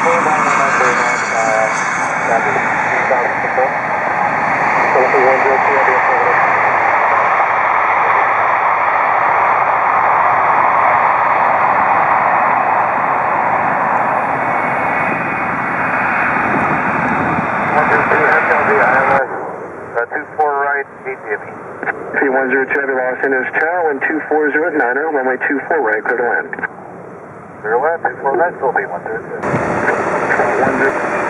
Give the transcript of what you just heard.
C102 Los Angeles Tower, 124 at 9er, runway 24 right, clear to land. Clear to land, 24 right, Philippine 102.